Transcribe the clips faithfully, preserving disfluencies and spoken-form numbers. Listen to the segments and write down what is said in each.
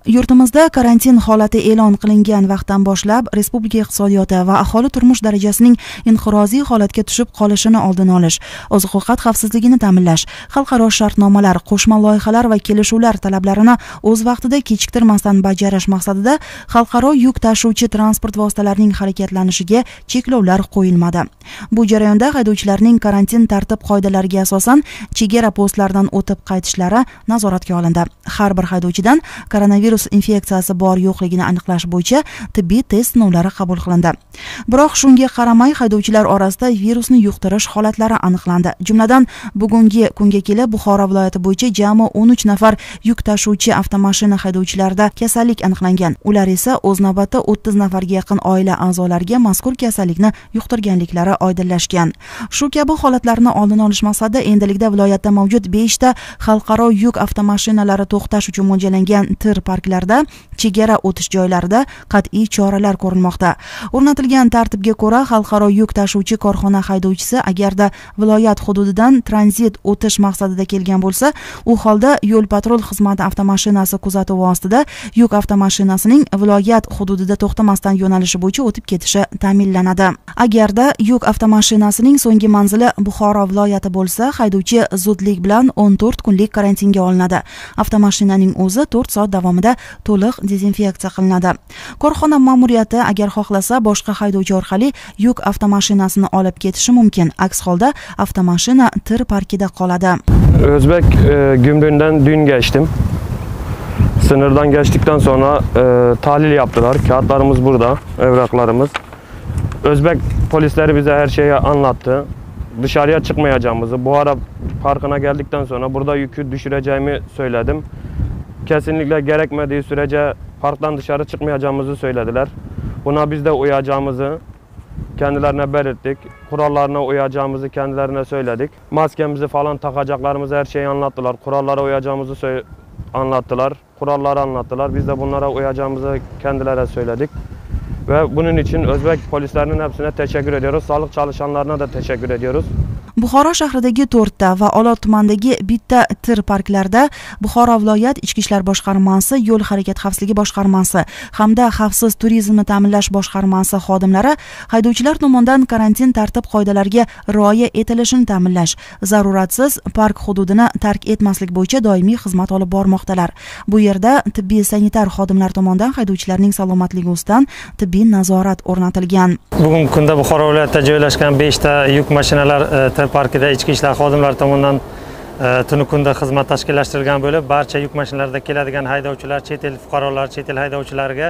Yurtimizda karantin holati e'lon qilingan vaqtdan boshlab respublika iqtisodiyoti va aholi turmush darajasining inqiroziy holatga tushib qolishini oldini olish, oziq-ovqat xavfsizligini ta'minlash, xalqaro shartnomalar, qo'shma loyihalar va kelishuvlar talablarini o'z vaqtida kechiktirmasdan bajarish maqsadida xalqaro yuk tashuvchi transport vositalarining harakatlanishiga cheklovlar qo'yilmadi. Bu jarayonda haydovchilarning karantin tartib qoidalariga asosan chegara postlaridan o'tib qaytishlari nazoratga olindi. Har bir haydovchidan koronavirus infeksiyasi bor yo'qligini aniqlash bo'yicha tibbiy test sinovlari qabul qilindi. Biroq shunga qaramay haydovchilar orasida virusni yuqtirish holatlari aniqlandi. Jumladan, bugungi kunga kelib Buxoro viloyati bo'yicha jami o'n uch nafar yuk tashuvchi avtomashina haydovchilarida kasallik aniqlangan. Ular esa o'z navbatda o'ttiz nafarga yaqin oila a'zolariga mazkur kasallikni yuqtirganliklari oydinlashgan. Shu kabi holatlarni oldini olish maqsadida endilikda viloyatda mavjud besh ta xalqaro yuk avtomashinalari to'xtash uchun mo'ljallangan tir parklarda, chegara o'tish joylarida qat'iy choralar ko'rilmoqda. O'rnatilgan tartibga ko'ra, xalqaro yuk tashuvchi korxona haydovchisi agarda viloyat hududidan tranzit o'tish maqsadida kelgan bo'lsa, u holda yo'l patrul xizmati avtomashinasi kuzatuvi ostida yuk avtomashinasining viloyat hududida to'xtamasdan yo'nalishi bo'yicha o'tib ketishi ta'minlanadi. Agarda yuk avtomashinasining so'nggi manzili Buxoro viloyati bo'lsa, haydovchi zudlik bilan o'n to'rt kunlik karantinga olinadi. Avtomashinaning o'zi to'rt soat davomida to'liq dezinfeksiya qilinadi. Korxona ma'muriyati agar xohlasa boshqa haydovchi orqali yuk avtomashinasini olib ketishi mumkin. Aks holda avtomashina tir parkida qoladi. Özbek e, gümrüğünden dün geçtim. Sınırdan geçtikten sonra e, tahlil yaptılar. Kağıtlarımız burada, evraklarımız. Özbek polisleri bize her şeyi anlattı. Dışarıya çıkmayacağımızı, Buhara Parkı'na geldikten sonra burada yükü düşüreceğimi söyledim. Kesinlikle gerekmediği sürece parktan dışarı çıkmayacağımızı söylediler. Buna biz de uyacağımızı kendilerine belirttik. Kurallarına uyacağımızı kendilerine söyledik. Maskemizi falan takacaklarımızı her şeyi anlattılar. Kurallara uyacağımızı anlattılar. Kuralları anlattılar. Biz de bunlara uyacağımızı kendilerine söyledik. Ve bunun için Özbek polislerinin hepsine teşekkür ediyoruz. Sağlık çalışanlarına da teşekkür ediyoruz. Buxoro shahridagi to'rtta va Olot tumanidagi bitta tir parklarda Buxoro viloyat Ichki ishlar boshqarmasi, yo'l harakat xavfsizligi boshqarmasi hamda xavfsiz turizmni ta'minlash boshqarmasi xodimlari haydovchilar tomonidan karantin tartib qoidalariga rioya etilishini ta'minlash, zaruratsiz park hududini tark etmaslik bo'yicha doimiy xizmat olib bormoqdalar. Bu yerda tibbiy sanitar xodimlar tomonidan haydovchilarning salomatligi ustidan tibbiy nazorat o'rnatilgan. Bugungi kunda Buxoro viloyatida joylashgan besh ta yuk mashinalar tir parkida ichki ishlar xodimlari tomonidan tuni kunda xizmat tashkillashtirilgan bo'lib, barcha yuk mashinalarida keladigan haydovchilar, chet el fuqarolar, chet el haydovchilariga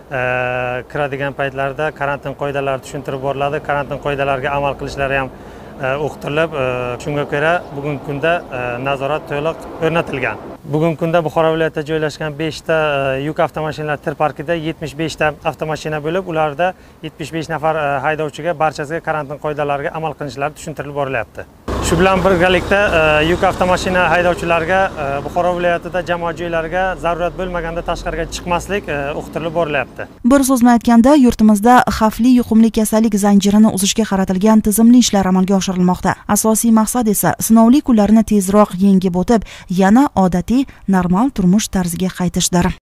kiradigan paytlarida karantin qoidalari tushuntirib boriladi. Karantin qoidalariga amal qilishlari ham o'qitilib, shunga ko'ra bugungi kunda nazorat to'liq o'rnatilgan. Bugungi kunda Buxoro viloyatida joylashgan besh ta yuk avtomashinalar tir parkida yetmish besh ta avtomashina bo'lib, ularda yetmish besh nafar haydovchiga barchasiga karantin qoidalariga amal qilishlari tushuntirilib borilyapti. Shu bilan birgalikda yuk avtomashina haydovchilariga Buxoro viloyatida jamoat joylariga zarurat bo'lmaganda tashqariga chiqmaslik o'qitilib borilyapti. Bir so'z bilan aytganda, yurtimizda xavfli yuqumli kasallik zanjirini uzishga qaratilgan tizimli ishlar amalga oshirilmoqda. Asosiy maqsad esa sinovli kunlarni tezroq yengib o'tib, yana odatiy normal turmush tarziga qaytishdir.